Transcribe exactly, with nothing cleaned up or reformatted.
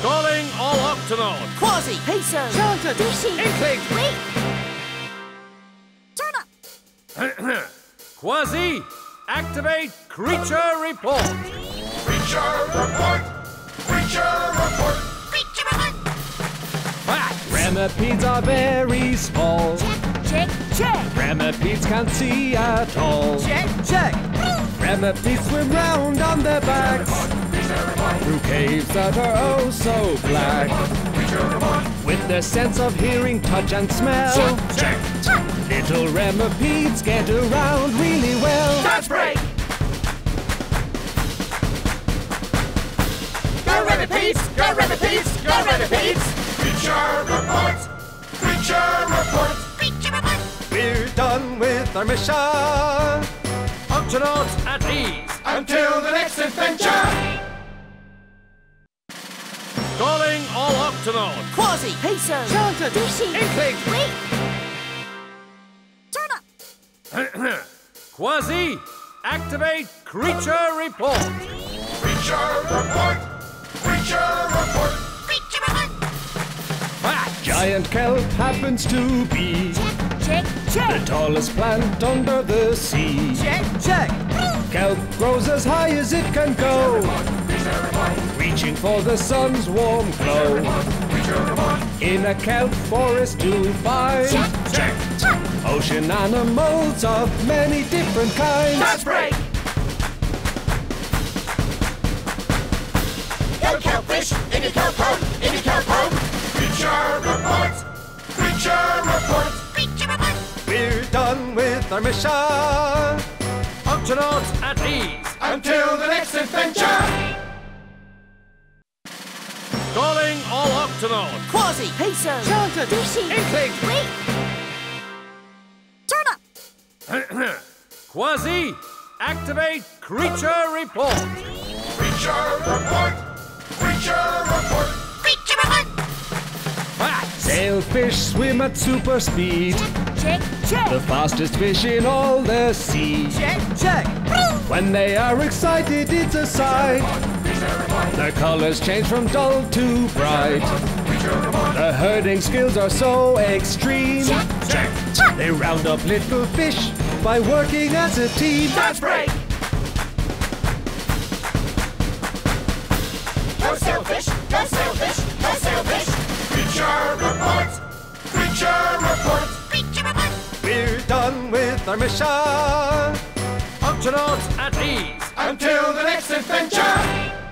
Calling all Octonauts! Kwazii! Peso! Charlton! Dishy! Inkling! Wait! Turn up! Kwazii, activate creature report! Creature report! Creature report! Creature report! Facts! Remipedes are very small. Check, check! Remipedes can't see at all. Check, check! Remipedes swim round on their backs through caves that are oh so black. With their sense of hearing, touch and smell, Check, check! little remipedes get around really well. Dance break! Go Remipedes! Go Remipedes! Go Remipedes! Creature report! Creature report! Creature report! We're done with our mission. Octonauts at ease! Until the next adventure! Calling all Octonauts! Kwazii! Peso! Charlton! Dishy! Inkling! Wait! Turn up! Kwazii, activate creature report! Creature report! Creature report! Creature report! Facts! Giant kelp happens to be Check, the check! tallest plant under the sea. Check, check! Kelp grows as high as it can go, reaching for the sun's warm glow. In a kelp forest you'll find Check, check, check! ocean animals of many different kinds. Dance break! Go kelpfish! In your kelp home! In your kelp home! Creature report! Creature report! Creature report! We're done with our mission. Octonauts at ease! Until the next adventure! Calling all Octonauts! Kwazii! Peso! Charlton! Dishy! Inkling! Wait! Turn up! Kwazii, activate creature report! Creature report! Creature report! Creature report! Facts! Sailfish swim at super speed, Check, check! the fastest fish in all the sea. Check, check! When they are excited, it's a sight. Their colors change from dull to bright. Their herding skills are so extreme. Check, check, check! They round up little fish by working as a team. Dance break! Go sailfish! Go sailfish! Go sailfish! Creature report! Creature report! Creature report! We're done with our mission. Octonauts at ease! Until the next adventure!